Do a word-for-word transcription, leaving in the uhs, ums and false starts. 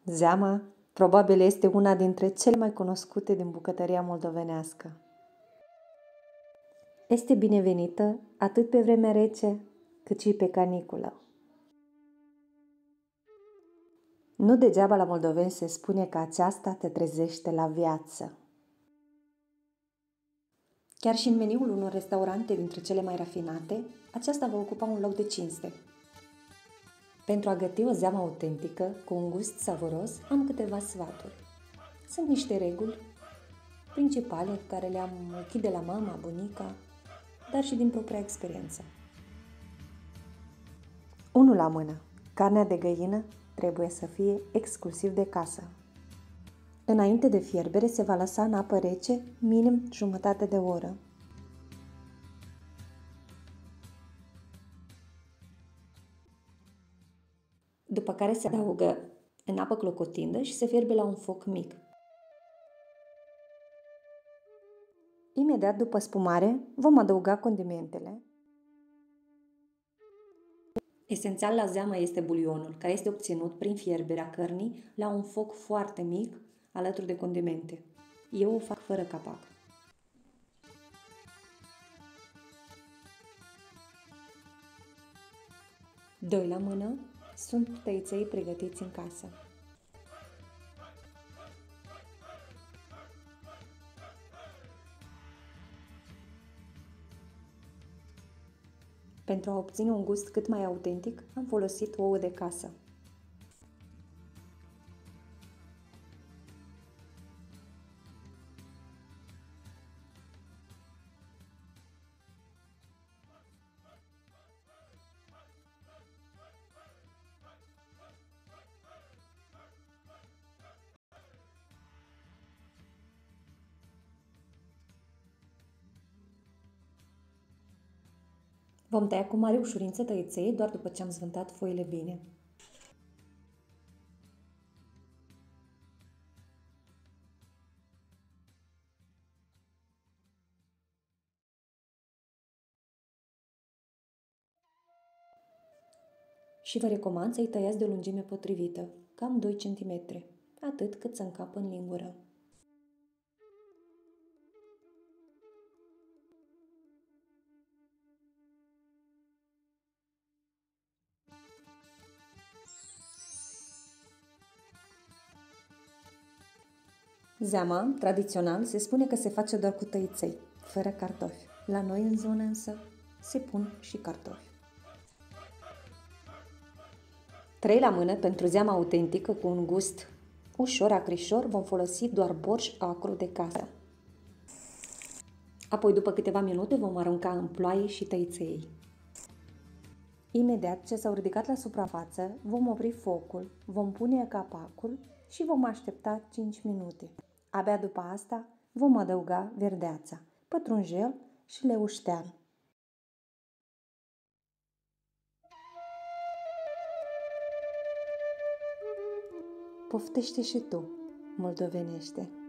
Zeama probabil este una dintre cele mai cunoscute din bucătăria moldovenească. Este binevenită atât pe vremea rece, cât și pe caniculă. Nu degeaba la moldoveni se spune că aceasta te trezește la viață. Chiar și în meniul unor restaurante dintre cele mai rafinate, aceasta va ocupa un loc de cinste. Pentru a găti o zeamă autentică, cu un gust savuros, am câteva sfaturi. Sunt niște reguli principale care le-am ochit de la mama, bunica, dar și din propria experiență. unu la mână. Carnea de găină trebuie să fie exclusiv de casă. Înainte de fierbere se va lăsa în apă rece minim jumătate de oră. După care se adaugă în apă clocotindă și se fierbe la un foc mic. Imediat după spumare vom adăuga condimentele. Esențial la zeamă este bulionul, care este obținut prin fierberea cărnii la un foc foarte mic, alături de condimente. Eu o fac fără capac. Doi la mână sunt tăiței pregătiți în casă. Pentru a obține un gust cât mai autentic, am folosit ouă de casă. Vom tăia cu mare ușurință tăiței doar după ce am zvântat foile bine. Și vă recomand să-i tăiați de o lungime potrivită, cam doi centimetri, atât cât să încapă în lingură. Zeama, tradițional, se spune că se face doar cu tăiței, fără cartofi. La noi în zonă însă se pun și cartofi. Trei la mână, pentru zeama autentică cu un gust ușor acrișor, vom folosi doar borș acru de casă. Apoi, după câteva minute, vom arunca în ploaie și tăiței. Imediat ce s-au ridicat la suprafață, vom opri focul, vom pune capacul și vom aștepta cinci minute. Abia după asta vom adăuga verdeața, pătrunjel și leuștean. Poftește și tu, moldovenește!